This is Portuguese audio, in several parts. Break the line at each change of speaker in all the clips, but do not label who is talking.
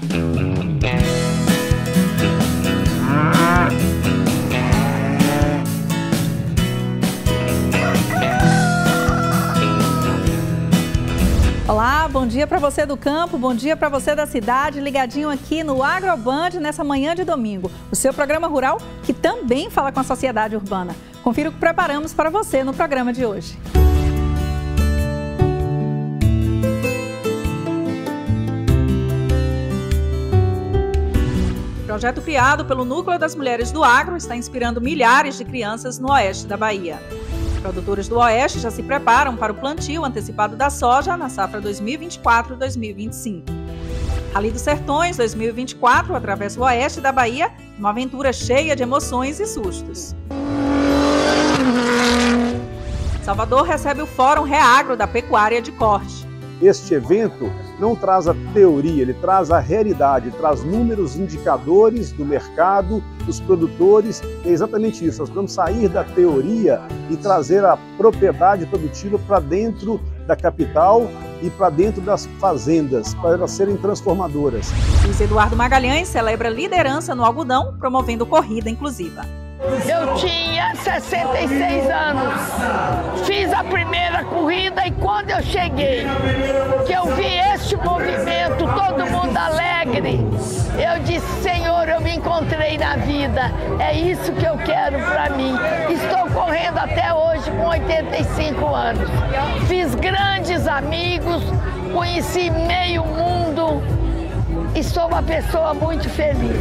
Olá, bom dia para você do campo, bom dia para você da cidade, ligadinho aqui no Agroband nessa manhã de domingo. O seu programa rural que também fala com a sociedade urbana. Confira o que preparamos para você no programa de hoje. O projeto criado pelo Núcleo das Mulheres do Agro está inspirando milhares de crianças no oeste da Bahia. Produtores do Oeste já se preparam para o plantio antecipado da soja na safra 2024-2025. Rally dos Sertões 2024 atravessa o Oeste da Bahia, uma aventura cheia de emoções e sustos. Salvador recebe o Fórum Reagro da Pecuária de Corte.
Este evento não traz a teoria, ele traz a realidade, traz números, indicadores do mercado, dos produtores. É exatamente isso, nós vamos sair da teoria e trazer a propriedade produtiva para dentro da capital e para dentro das fazendas, para elas serem transformadoras.
Luiz Eduardo Magalhães celebra liderança no algodão, promovendo corrida inclusiva.
Eu tinha 66 anos, fiz a primeira corrida e quando eu cheguei, que eu vi este movimento, todo mundo alegre, eu disse, Senhor, eu me encontrei na vida, é isso que eu quero para mim. Estou correndo até hoje com 85 anos, fiz grandes amigos, conheci meio mundo e sou uma pessoa muito feliz.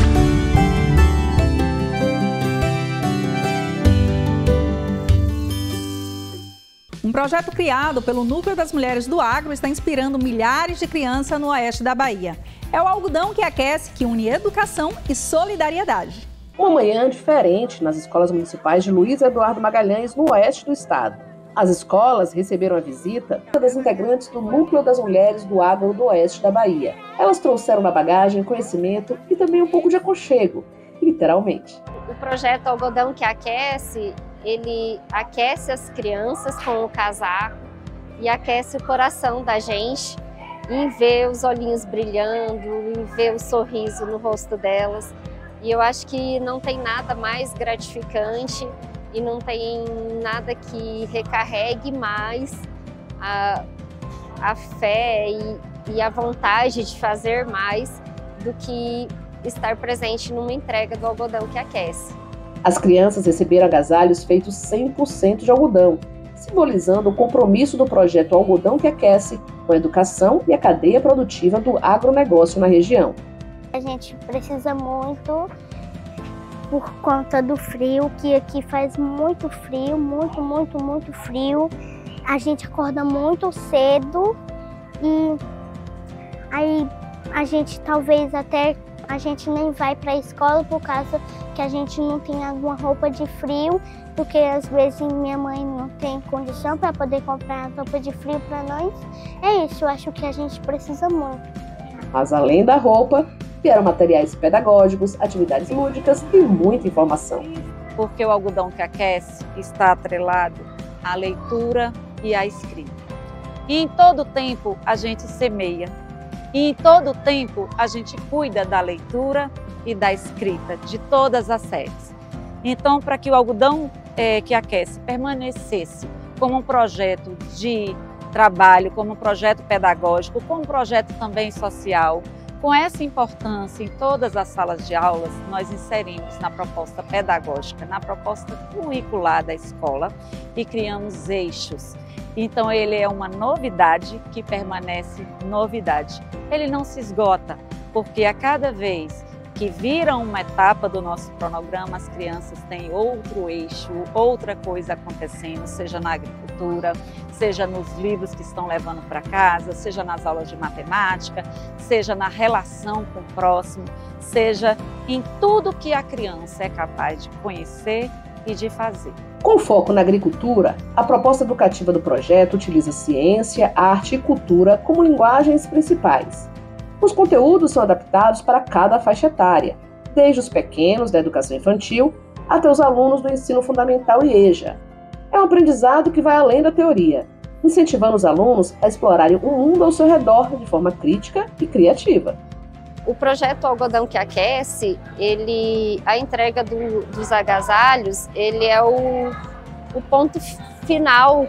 Um projeto criado pelo Núcleo das Mulheres do Agro está inspirando milhares de crianças no oeste da Bahia. É o algodão que aquece, que une educação e solidariedade.
Uma manhã diferente nas escolas municipais de Luiz Eduardo Magalhães, no oeste do estado. As escolas receberam a visita das integrantes do Núcleo das Mulheres do Agro do oeste da Bahia. Elas trouxeram na bagagem conhecimento e também um pouco de aconchego, literalmente.
O projeto Algodão que Aquece, ele aquece as crianças com o casaco e aquece o coração da gente em ver os olhinhos brilhando, em ver o sorriso no rosto delas. E eu acho que não tem nada mais gratificante e não tem nada que recarregue mais a fé e a vontade de fazer mais do que estar presente numa entrega do Algodão que Aquece.
As crianças receberam agasalhos feitos 100% de algodão, simbolizando o compromisso do projeto Algodão que Aquece com a educação e a cadeia produtiva do agronegócio na região.
A gente precisa muito por conta do frio, que aqui faz muito frio, muito frio. A gente acorda muito cedo e aí a gente talvez até a gente nem vai para a escola por causa que a gente não tem alguma roupa de frio, porque às vezes minha mãe não tem condição para poder comprar roupa de frio para nós. É isso, eu acho que a gente precisa muito.
Mas além da roupa, vieram materiais pedagógicos, atividades lúdicas e muita informação.
Porque o Algodão que Aquece está atrelado à leitura e à escrita. E em todo tempo a gente semeia. E em todo tempo a gente cuida da leitura e da escrita, de todas as séries. Então, para que o Algodão que Aquece permanecesse como um projeto de trabalho, como um projeto pedagógico, como um projeto também social, com essa importância em todas as salas de aulas, nós inserimos na proposta pedagógica, na proposta curricular da escola e criamos eixos. Então ele é uma novidade que permanece novidade. Ele não se esgota, porque a cada vez que viram uma etapa do nosso cronograma, as crianças têm outro eixo, outra coisa acontecendo, seja na agricultura, seja nos livros que estão levando para casa, seja nas aulas de matemática, seja na relação com o próximo, seja em tudo que a criança é capaz de conhecer e de fazer.
Com foco na agricultura, a proposta educativa do projeto utiliza ciência, arte e cultura como linguagens principais. Os conteúdos são adaptados para cada faixa etária, desde os pequenos da educação infantil até os alunos do ensino fundamental e EJA. É um aprendizado que vai além da teoria, incentivando os alunos a explorarem o mundo ao seu redor de forma crítica e criativa.
O projeto Algodão que Aquece, a entrega dos agasalhos, ele é o ponto final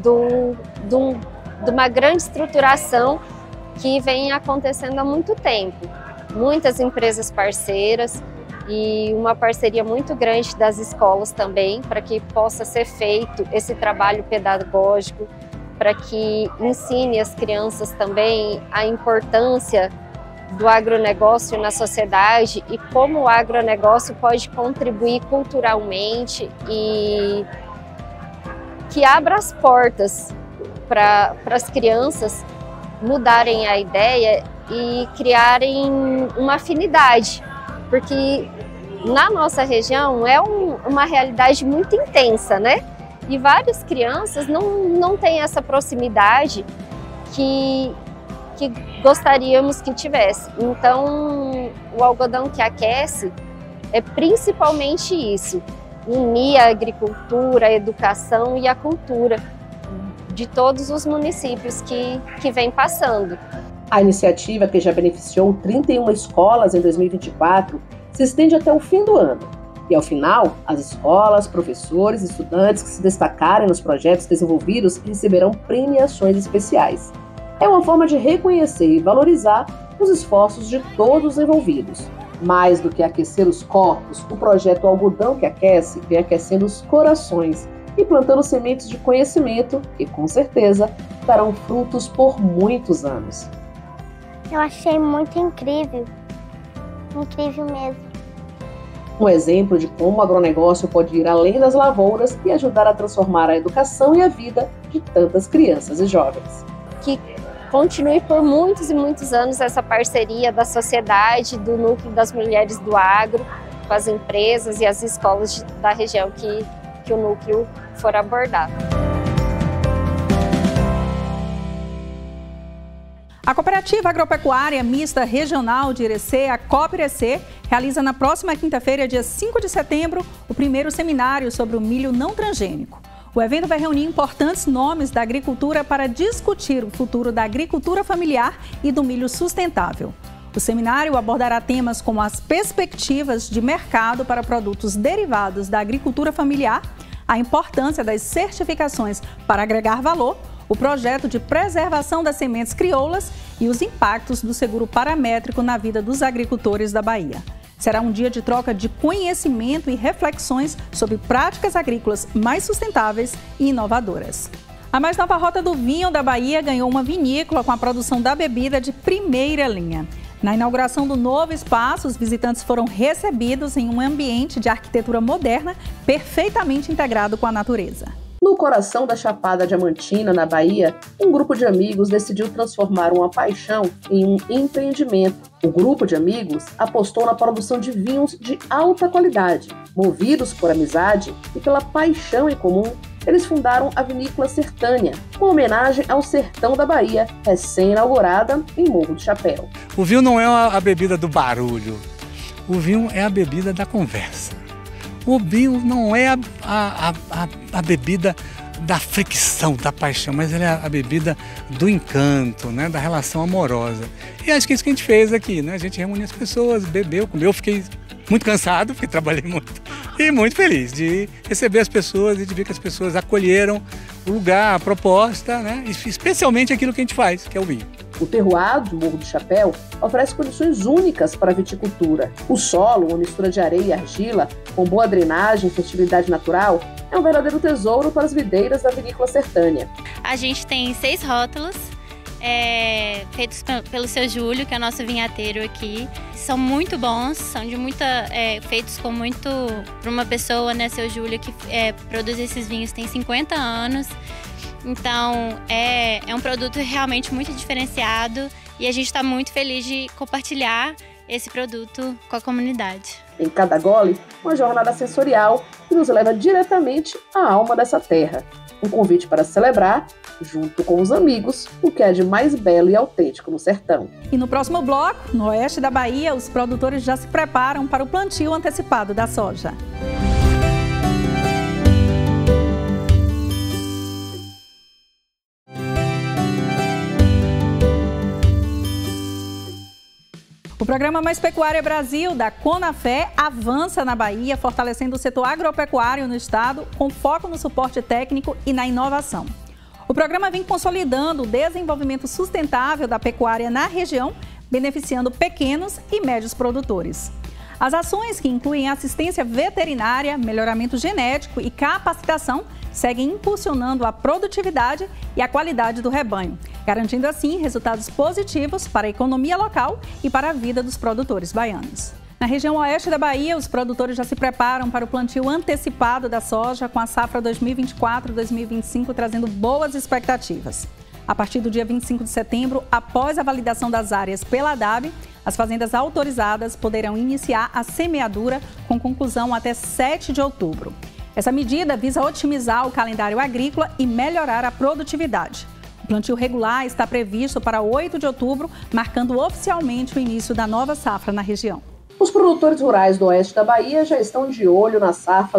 de uma grande estruturação que vem acontecendo há muito tempo. Muitas empresas parceiras e uma parceria muito grande das escolas também, para que possa ser feito esse trabalho pedagógico, para que ensine as crianças também a importância do agronegócio na sociedade e como o agronegócio pode contribuir culturalmente e que abra as portas para as crianças mudarem a ideia e criarem uma afinidade, porque na nossa região é uma realidade muito intensa, né? E várias crianças não têm essa proximidade que gostaríamos que tivesse. Então, o Algodão que Aquece é principalmente isso, unir a agricultura, a educação e a cultura de todos os municípios que vem passando.
A iniciativa, que já beneficiou 31 escolas em 2024, se estende até o fim do ano. E, ao final, as escolas, professores e estudantes que se destacarem nos projetos desenvolvidos receberão premiações especiais. É uma forma de reconhecer e valorizar os esforços de todos os envolvidos. Mais do que aquecer os corpos, o projeto Algodão que Aquece vem aquecendo os corações e plantando sementes de conhecimento que, com certeza, darão frutos por muitos anos.
Eu achei muito incrível. Incrível mesmo.
Um exemplo de como o agronegócio pode ir além das lavouras e ajudar a transformar a educação e a vida de tantas crianças e jovens.
Que continue por muitos e muitos anos essa parceria da sociedade, do núcleo das mulheres do agro, com as empresas e as escolas da região que o núcleo for abordado.
A Cooperativa Agropecuária Mista Regional de Irecê, a Coop-Irecê, realiza na próxima quinta-feira, dia 5 de setembro, o primeiro seminário sobre o milho não transgênico. O evento vai reunir importantes nomes da agricultura para discutir o futuro da agricultura familiar e do milho sustentável. O seminário abordará temas como as perspectivas de mercado para produtos derivados da agricultura familiar, a importância das certificações para agregar valor, o projeto de preservação das sementes crioulas e os impactos do seguro paramétrico na vida dos agricultores da Bahia. Será um dia de troca de conhecimento e reflexões sobre práticas agrícolas mais sustentáveis e inovadoras. A mais nova rota do vinho da Bahia ganhou uma vinícola com a produção da bebida de primeira linha. Na inauguração do novo espaço, os visitantes foram recebidos em um ambiente de arquitetura moderna, perfeitamente integrado com a natureza.
No coração da Chapada Diamantina, na Bahia, um grupo de amigos decidiu transformar uma paixão em um empreendimento. O grupo de amigos apostou na produção de vinhos de alta qualidade. Movidos por amizade e pela paixão em comum, eles fundaram a Vinícola Sertânia, uma homenagem ao sertão da Bahia, recém-inaugurada em Morro do Chapéu.
O vinho não é a bebida do barulho, o vinho é a bebida da conversa. O vinho não é a bebida da fricção, da paixão, mas ele é a bebida do encanto, né, da relação amorosa. E acho que é isso que a gente fez aqui, né? A gente reuniu as pessoas, bebeu, comeu, eu fiquei muito cansado, porque trabalhei muito, e muito feliz de receber as pessoas e de ver que as pessoas acolheram o lugar, a proposta, né? Especialmente aquilo que a gente faz, que é o vinho.
O terroir do Morro do Chapéu oferece condições únicas para a viticultura. O solo, uma mistura de areia e argila, com boa drenagem e fertilidade natural, é um verdadeiro tesouro para as videiras da Vinícola Sertânia.
A gente tem 6 rótulos, feitos pelo seu Júlio, que é o nosso vinhateiro aqui. São muito bons, são de feitos com muito para uma pessoa, né, seu Júlio, que produz esses vinhos tem 50 anos. Então, é um produto realmente muito diferenciado e a gente está muito feliz de compartilhar esse produto com a comunidade.
Em cada gole, uma jornada sensorial que nos leva diretamente à alma dessa terra. Um convite para celebrar, junto com os amigos, o que é de mais belo e autêntico no sertão.
E no próximo bloco, no oeste da Bahia, os produtores já se preparam para o plantio antecipado da soja. O programa Mais Pecuária Brasil, da Conafé, avança na Bahia, fortalecendo o setor agropecuário no estado, com foco no suporte técnico e na inovação. O programa vem consolidando o desenvolvimento sustentável da pecuária na região, beneficiando pequenos e médios produtores. As ações, que incluem assistência veterinária, melhoramento genético e capacitação, seguem impulsionando a produtividade e a qualidade do rebanho, garantindo assim resultados positivos para a economia local e para a vida dos produtores baianos. Na região oeste da Bahia, os produtores já se preparam para o plantio antecipado da soja com a safra 2024-2025, trazendo boas expectativas. A partir do dia 25 de setembro, após a validação das áreas pela ADAB, as fazendas autorizadas poderão iniciar a semeadura com conclusão até 7 de outubro. Essa medida visa otimizar o calendário agrícola e melhorar a produtividade. O plantio regular está previsto para 8 de outubro, marcando oficialmente o início da nova safra na região.
Os produtores rurais do oeste da Bahia já estão de olho na safra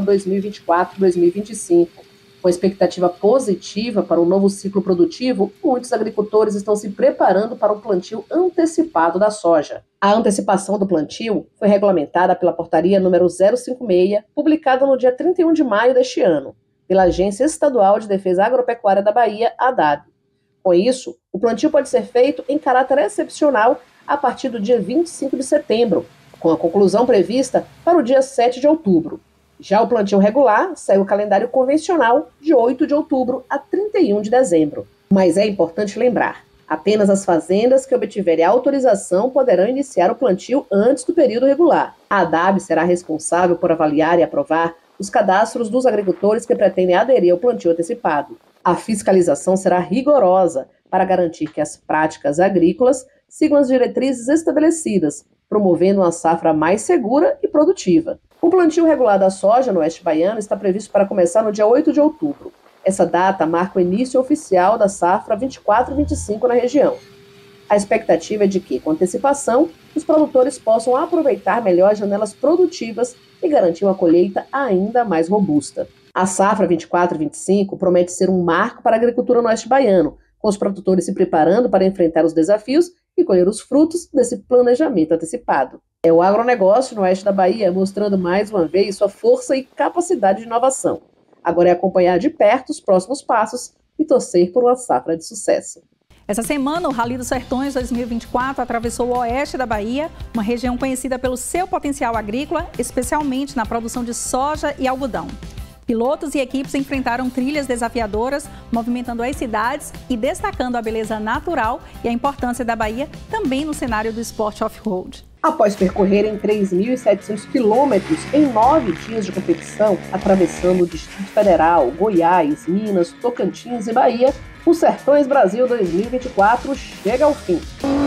2024-2025. Com expectativa positiva para o novo ciclo produtivo, muitos agricultores estão se preparando para o plantio antecipado da soja. A antecipação do plantio foi regulamentada pela portaria número 056, publicada no dia 31 de maio deste ano, pela Agência Estadual de Defesa Agropecuária da Bahia, ADAB. Com isso, o plantio pode ser feito em caráter excepcional a partir do dia 25 de setembro, com a conclusão prevista para o dia 7 de outubro. Já o plantio regular segue o calendário convencional de 8 de outubro a 31 de dezembro. Mas é importante lembrar, apenas as fazendas que obtiverem autorização poderão iniciar o plantio antes do período regular. A ADAB será responsável por avaliar e aprovar os cadastros dos agricultores que pretendem aderir ao plantio antecipado. A fiscalização será rigorosa para garantir que as práticas agrícolas sigam as diretrizes estabelecidas, promovendo uma safra mais segura e produtiva. O plantio regular da soja no oeste baiano está previsto para começar no dia 8 de outubro. Essa data marca o início oficial da safra 24-25 na região. A expectativa é de que, com antecipação, os produtores possam aproveitar melhor as janelas produtivas e garantir uma colheita ainda mais robusta. A safra 24-25 promete ser um marco para a agricultura no oeste baiano, com os produtores se preparando para enfrentar os desafios e colher os frutos desse planejamento antecipado. É o agronegócio no oeste da Bahia mostrando mais uma vez sua força e capacidade de inovação. Agora é acompanhar de perto os próximos passos e torcer por uma safra de sucesso.
Essa semana, o Rally dos Sertões 2024 atravessou o oeste da Bahia, uma região conhecida pelo seu potencial agrícola, especialmente na produção de soja e algodão. Pilotos e equipes enfrentaram trilhas desafiadoras, movimentando as cidades e destacando a beleza natural e a importância da Bahia também no cenário do esporte off-road.
Após percorrerem 3.700 quilômetros em 9 dias de competição, atravessando o Distrito Federal, Goiás, Minas, Tocantins e Bahia, o Sertões Brasil 2024 chega ao fim.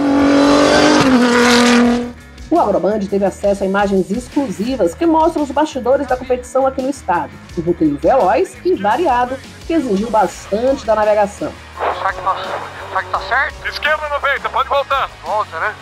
O Agroband teve acesso a imagens exclusivas que mostram os bastidores da competição aqui no estado. Um roteiro veloz e variado que exigiu bastante da navegação.
Será que tá certo?
Esquerda 90, pode voltar.
Volta, né?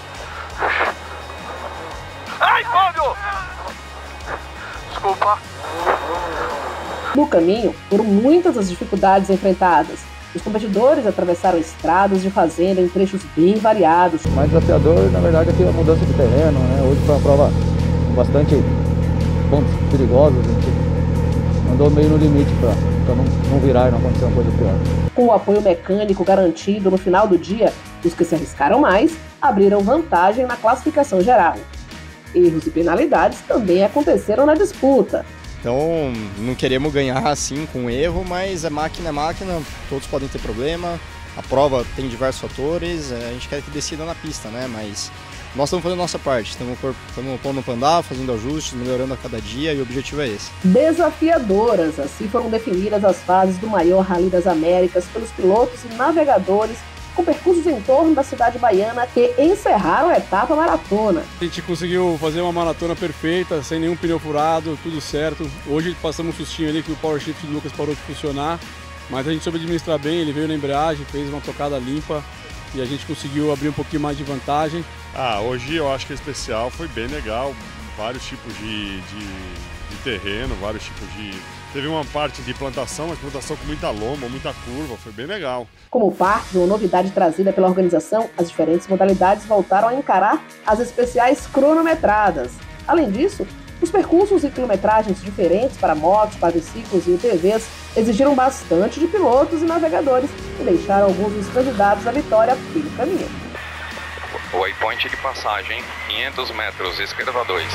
Ai, Fábio!
Desculpa.
No caminho, foram muitas as dificuldades enfrentadas. Os competidores atravessaram estradas de fazenda em trechos bem variados.
O mais desafiador, na verdade, aqui é a mudança de terreno, né? Hoje foi uma prova com bastante pontos perigosos. A gente andou meio no limite para não virar e não acontecer uma coisa pior.
Com o apoio mecânico garantido no final do dia, os que se arriscaram mais abriram vantagem na classificação geral. Erros e penalidades também aconteceram na disputa.
Então, não queremos ganhar assim com erro, mas máquina é máquina, todos podem ter problema, a prova tem diversos fatores, a gente quer que decida na pista, né? Mas nós estamos fazendo a nossa parte, estamos pondo para andar, fazendo ajustes, melhorando a cada dia e o objetivo é esse.
Desafiadoras, assim foram definidas as fases do maior Rally das Américas pelos pilotos e navegadores, com percursos em torno da cidade baiana que encerraram a etapa maratona.
A gente conseguiu fazer uma maratona perfeita, sem nenhum pneu furado, tudo certo. Hoje passamos um sustinho ali que o power shift do Lucas parou de funcionar, mas a gente soube administrar bem, ele veio na embreagem, fez uma tocada limpa e a gente conseguiu abrir um pouquinho mais de vantagem.
Hoje eu acho que o especial foi bem legal, vários tipos de
de terreno, vários tipos de... Teve uma parte de plantação, mas plantação com muita loma, muita curva, foi bem legal.
Como parte de uma novidade trazida pela organização, as diferentes modalidades voltaram a encarar as especiais cronometradas. Além disso, os percursos e quilometragens diferentes para motos, quadriciclos e UTVs exigiram bastante de pilotos e navegadores e deixaram alguns dos candidatos à vitória pelo caminho.
Waypoint de passagem, 500 metros, esquerda 2.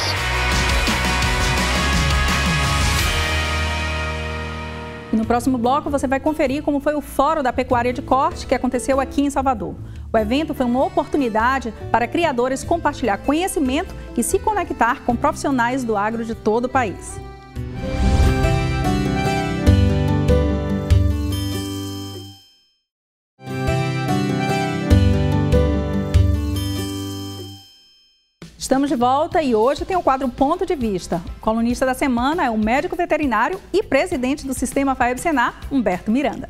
E no próximo bloco você vai conferir como foi o Fórum da Pecuária de Corte que aconteceu aqui em Salvador. O evento foi uma oportunidade para criadores compartilhar conhecimento e se conectar com profissionais do agro de todo o país. Estamos de volta e hoje tem o quadro Ponto de Vista. O colunista da semana é o médico veterinário e presidente do Sistema FAEB-Senar, Humberto Miranda.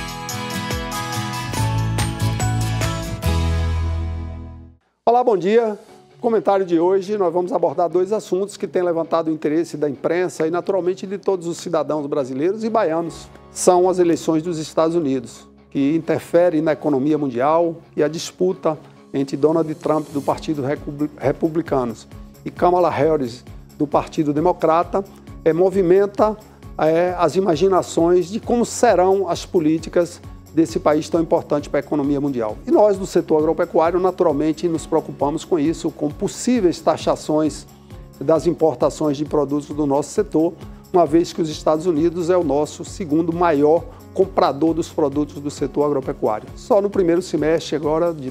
Olá, bom dia. No comentário de hoje nós vamos abordar dois assuntos que têm levantado o interesse da imprensa e naturalmente de todos os cidadãos brasileiros e baianos. São as eleições dos Estados Unidos, que interferem na economia mundial e a disputa entre Donald Trump, do Partido Republicano, e Kamala Harris, do Partido Democrata, movimenta as imaginações de como serão as políticas desse país tão importante para a economia mundial. E nós, do setor agropecuário, naturalmente nos preocupamos com isso, com possíveis taxações das importações de produtos do nosso setor, uma vez que os Estados Unidos é o nosso segundo maior comprador dos produtos do setor agropecuário. Só no primeiro semestre agora de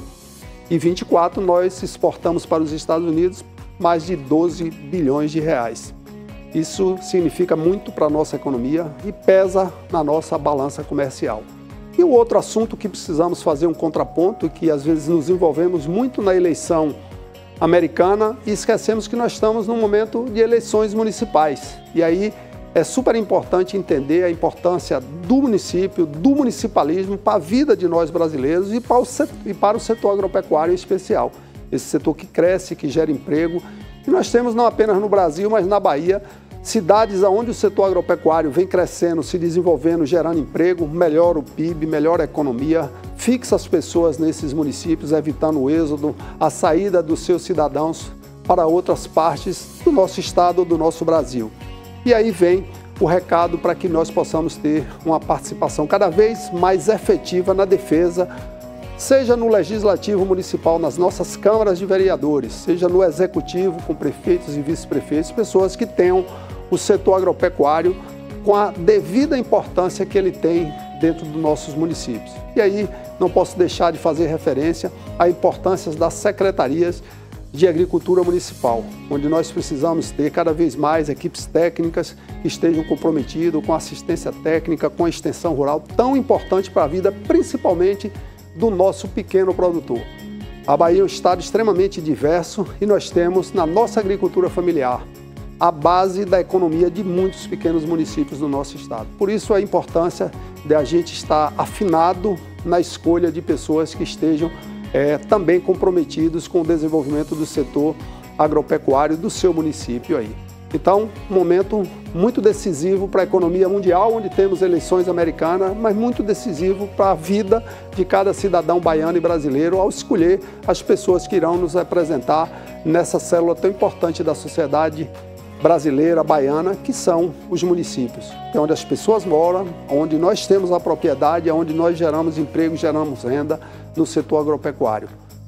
2024, nós exportamos para os Estados Unidos mais de 12 bilhões de reais. Isso significa muito para a nossa economia e pesa na nossa balança comercial. E o outro assunto que precisamos fazer um contraponto, que às vezes nos envolvemos muito na eleição americana e esquecemos que nós estamos num momento de eleições municipais. E aí é super importante entender a importância do município, do municipalismo para a vida de nós brasileiros e para o setor agropecuário em especial. Esse setor que cresce, que gera emprego. E nós temos não apenas no Brasil, mas na Bahia, cidades onde o setor agropecuário vem crescendo, se desenvolvendo, gerando emprego, melhora o PIB, melhora a economia, fixa as pessoas nesses municípios, evitando o êxodo, a saída dos seus cidadãos para outras partes do nosso estado, do nosso Brasil. E aí vem o recado para que nós possamos ter uma participação cada vez mais efetiva na defesa, seja no Legislativo Municipal, nas nossas câmaras de vereadores, seja no Executivo, com prefeitos e vice-prefeitos, pessoas que tenham o setor agropecuário com a devida importância que ele tem dentro dos nossos municípios. E aí não posso deixar de fazer referência à importância das secretarias de Agricultura Municipal, onde nós precisamos ter cada vez mais equipes técnicas que estejam comprometidas com a assistência técnica, com a extensão rural, tão importante para a vida, principalmente do nosso pequeno produtor. A Bahia é um estado extremamente diverso e nós temos na nossa agricultura familiar a base da economia de muitos pequenos municípios do nosso estado. Por isso a importância de a gente estar afinado na escolha de pessoas que estejam também comprometidos com o desenvolvimento do setor agropecuário do seu município aí. Então, um momento muito decisivo para a economia mundial, onde temos eleições americanas, mas muito decisivo para a vida de cada cidadão baiano e brasileiro ao escolher as pessoas que irão nos representar nessa célula tão importante da sociedade brasileira, baiana, que são os municípios. É onde as pessoas moram, onde nós temos a propriedade, é onde nós geramos emprego, geramos renda no setor agropecuário.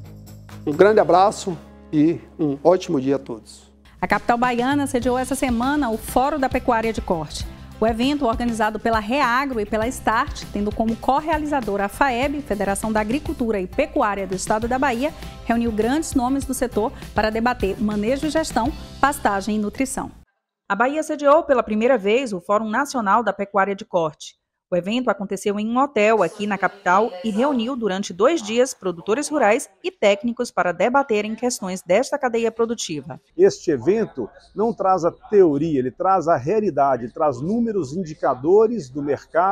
Um grande abraço e um ótimo dia a todos.
A capital baiana sediou essa semana o Fórum da Pecuária de Corte. O evento, organizado pela Reagro e pela Start, tendo como co-realizadora a FAEB, Federação da Agricultura e Pecuária do Estado da Bahia, reuniu grandes nomes do setor para debater manejo e gestão, pastagem e nutrição. A Bahia sediou pela primeira vez o Fórum Nacional da Pecuária de Corte. O evento aconteceu em um hotel aqui na capital e reuniu durante 2 dias produtores rurais e técnicos para debaterem questões desta cadeia produtiva.
Este evento não traz a teoria, ele traz a realidade, traz números, indicadores do mercado,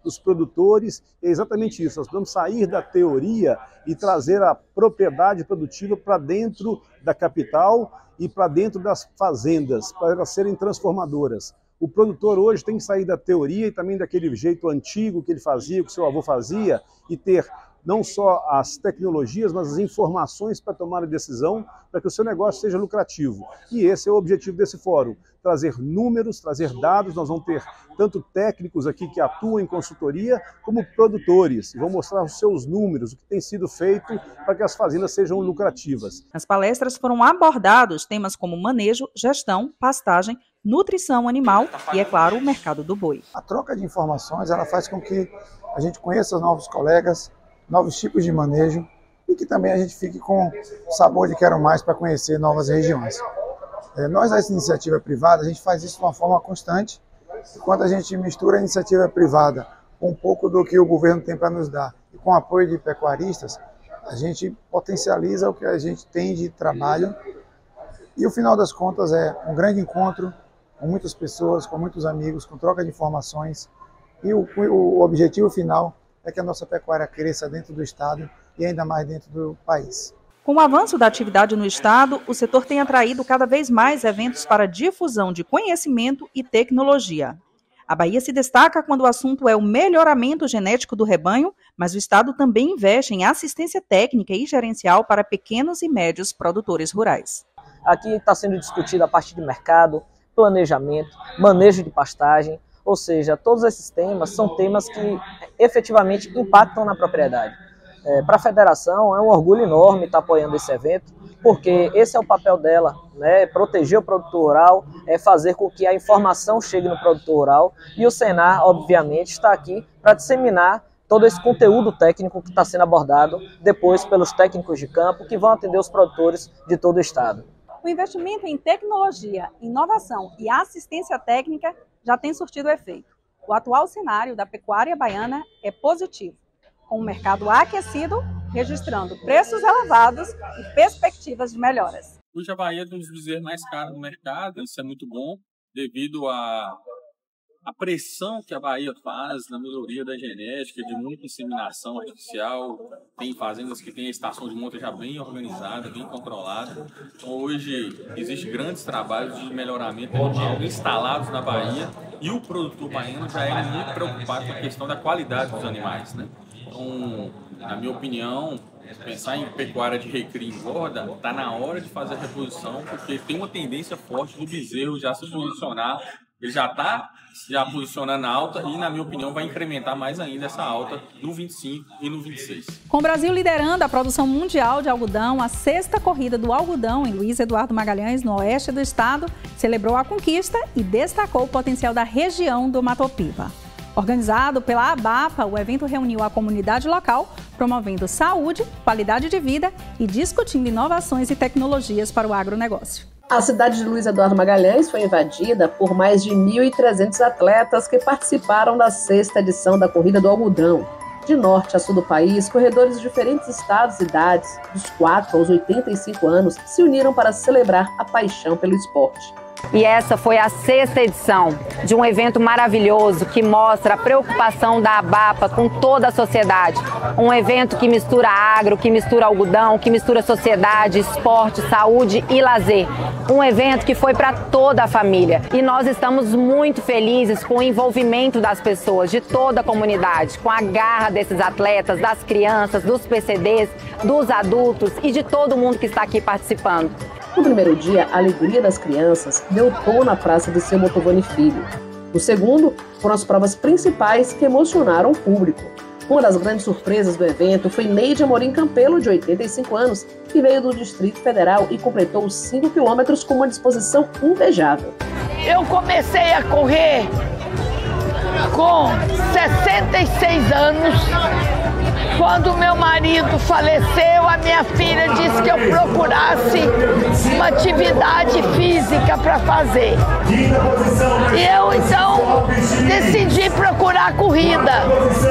dos produtores. É exatamente isso, nós precisamos sair da teoria e trazer a propriedade produtiva para dentro da capital e para dentro das fazendas, para elas serem transformadoras. O produtor hoje tem que sair da teoria e também daquele jeito antigo que ele fazia, que o seu avô fazia, e ter não só as tecnologias, mas as informações para tomar a decisão para que o seu negócio seja lucrativo. E esse é o objetivo desse fórum, trazer números, trazer dados. Nós vamos ter tanto técnicos aqui que atuam em consultoria, como produtores. Vão mostrar os seus números, o que tem sido feito para que as fazendas sejam lucrativas.
Nas palestras foram abordados temas como manejo, gestão, pastagem, nutrição animal e, é claro, o mercado do boi.
A troca de informações ela faz com que a gente conheça os novos colegas, novos tipos de manejo e que também a gente fique com sabor de quero mais para conhecer novas regiões. Nós, da iniciativa privada, a gente faz isso de uma forma constante. E quando a gente mistura a iniciativa privada com um pouco do que o governo tem para nos dar e com o apoio de pecuaristas, a gente potencializa o que a gente tem de trabalho. E o final das contas é um grande encontro com muitas pessoas, com muitos amigos, com troca de informações. E o objetivo final é que a nossa pecuária cresça dentro do estado e ainda mais dentro do país.
Com o avanço da atividade no estado, o setor tem atraído cada vez mais eventos para difusão de conhecimento e tecnologia. A Bahia se destaca quando o assunto é o melhoramento genético do rebanho, mas o estado também investe em assistência técnica e gerencial para pequenos e médios produtores rurais.
Aqui está sendo discutida a parte de mercado, planejamento, manejo de pastagem, ou seja, todos esses temas são temas que efetivamente impactam na propriedade. Para a federação é um orgulho enorme estar apoiando esse evento, porque esse é o papel dela, né? Proteger o produtor rural, fazer com que a informação chegue no produtor rural, e o Senar, obviamente, está aqui para disseminar todo esse conteúdo técnico que está sendo abordado depois pelos técnicos de campo que vão atender os produtores de todo o estado.
O investimento em tecnologia, inovação e assistência técnica já tem surtido efeito. O atual cenário da pecuária baiana é positivo, com o mercado aquecido, registrando preços elevados e perspectivas de melhoras.
Hoje a Bahia é um dos bezerros mais caros do mercado, isso é muito bom, devido à pressão que a Bahia faz na melhoria da genética, de muita inseminação artificial. Tem fazendas que têm a estação de monta já bem organizada, bem controlada. Então hoje existem grandes trabalhos de melhoramento animal instalados na Bahia, e o produtor baiano já é muito preocupado com a questão da qualidade dos animais, né? Então, na minha opinião, pensar em pecuária de recria e engorda, está na hora de fazer a reposição, porque tem uma tendência forte do bezerro já se posicionar. Ele já está posicionando alta e, na minha opinião, vai incrementar mais ainda essa alta no 25 e no 26.
Com o Brasil liderando a produção mundial de algodão, a 6ª corrida do algodão em Luiz Eduardo Magalhães, no oeste do estado, celebrou a conquista e destacou o potencial da região do Matopiba. Organizado pela ABAPA, o evento reuniu a comunidade local, promovendo saúde, qualidade de vida e discutindo inovações e tecnologias para o agronegócio.
A cidade de Luiz Eduardo Magalhães foi invadida por mais de 1.300 atletas que participaram da 6ª edição da Corrida do Algodão. De norte a sul do país, corredores de diferentes estados e idades, dos 4 aos 85 anos, se uniram para celebrar a paixão pelo esporte.
E essa foi a 6ª edição de um evento maravilhoso que mostra a preocupação da ABAPA com toda a sociedade. Um evento que mistura agro, que mistura algodão, que mistura sociedade, esporte, saúde e lazer. Um evento que foi para toda a família. E nós estamos muito felizes com o envolvimento das pessoas, de toda a comunidade, com a garra desses atletas, das crianças, dos PCDs, dos adultos e de todo mundo que está aqui participando.
No primeiro dia, a alegria das crianças deu tom na praça de Seu Motovani Filho. No segundo, foram as provas principais que emocionaram o público. Uma das grandes surpresas do evento foi Neide Amorim Campelo, de 85 anos, que veio do Distrito Federal e completou os 5 quilômetros com uma disposição invejável.
Eu comecei a correr com 66 anos. Quando meu marido faleceu, a minha filha disse que eu procurasse uma atividade física para fazer. E eu, então, decidi procurar a corrida.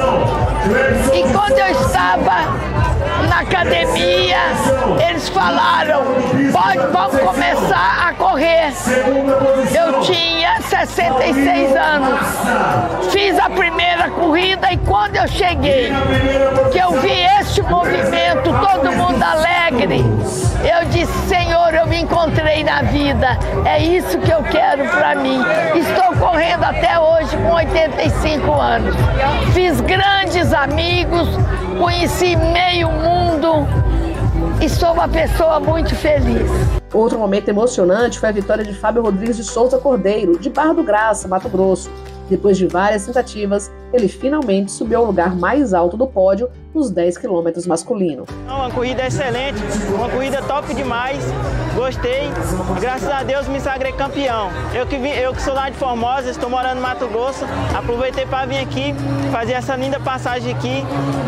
E quando eu estava na academia, eles falaram, vamos começar a correr. Eu tinha 66 anos. Fiz a primeira corrida e quando eu cheguei, que eu vi este movimento, todo mundo alegre, eu disse, Senhor, eu me encontrei na vida, é isso que eu quero para mim. Estou correndo até hoje com 85 anos. Fiz grandes amigos, conheci meio mundo e sou uma pessoa muito feliz.
Outro momento emocionante foi a vitória de Fábio Rodrigues de Souza Cordeiro, de Barra do Graça, Mato Grosso. Depois de várias tentativas, ele finalmente subiu ao lugar mais alto do pódio nos 10 km masculino.
Uma corrida excelente, uma corrida top demais, gostei, graças a Deus me sagrei campeão. Eu que sou lá de Formosa, estou morando no Mato Grosso, aproveitei para vir aqui, fazer essa linda passagem aqui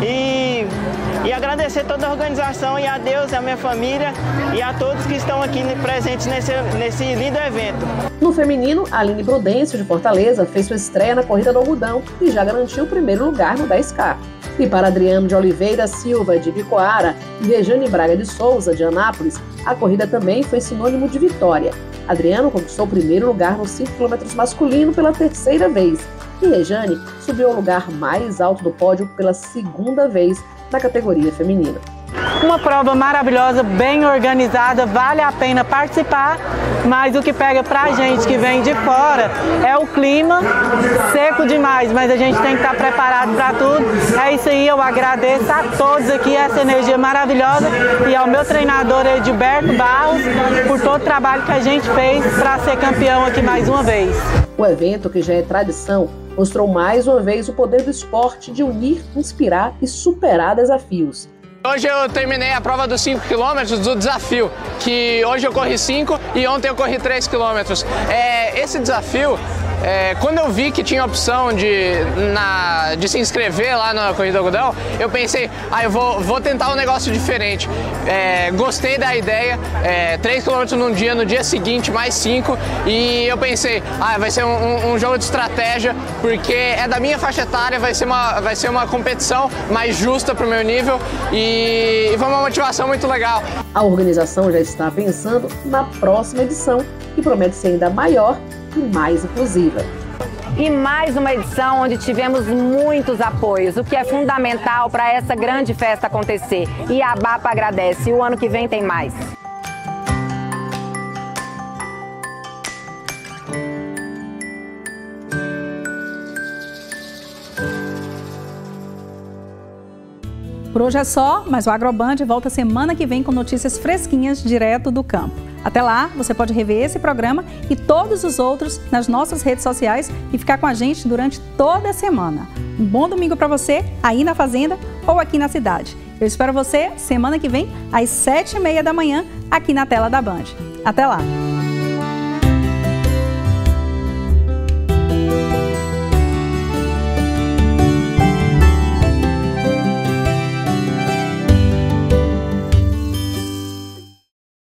e agradecer toda a organização e a Deus, a minha família e a todos que estão aqui presentes nesse lindo evento.
No feminino, a Aline Prudêncio, de Fortaleza, fez sua estreia na Corrida do Algodão e já garantiu o primeiro lugar no 10K. E para Adriano de Oliveira Silva, de Bicoara, e Rejane Braga de Souza, de Anápolis, a corrida também foi sinônimo de vitória. Adriano conquistou o primeiro lugar nos 5 km masculino pela terceira vez, e Rejane subiu ao lugar mais alto do pódio pela segunda vez na categoria feminina.
Uma prova maravilhosa, bem organizada, vale a pena participar, mas o que pega pra gente que vem de fora é o clima seco demais, mas a gente tem que estar preparado para tudo. É isso aí, eu agradeço a todos aqui, essa energia maravilhosa, e ao meu treinador Edilberto Barros por todo o trabalho que a gente fez para ser campeão aqui mais uma vez.
O evento, que já é tradição, mostrou mais uma vez o poder do esporte de unir, inspirar e superar desafios.
Hoje eu terminei a prova dos 5 km do desafio, que hoje eu corri 5 e ontem eu corri 3 km. Esse desafio, quando eu vi que tinha a opção de se inscrever lá na Corrida do Algodão, eu pensei, eu vou tentar um negócio diferente. Gostei da ideia, 3 km num dia, no dia seguinte mais 5, e eu pensei, vai ser um jogo de estratégia, porque é da minha faixa etária, vai ser uma competição mais justa para o meu nível, e foi uma motivação muito legal.
A organização já está pensando na próxima edição, que promete ser ainda maior e mais inclusiva.
E mais uma edição onde tivemos muitos apoios, o que é fundamental para essa grande festa acontecer. E a ABAPA agradece, e o ano que vem tem mais.
Por hoje é só, mas o Agroband volta semana que vem com notícias fresquinhas direto do campo. Até lá, você pode rever esse programa e todos os outros nas nossas redes sociais e ficar com a gente durante toda a semana. Um bom domingo para você, aí na Fazenda ou aqui na cidade. Eu espero você semana que vem, às 7h30 da manhã, aqui na tela da Band. Até lá!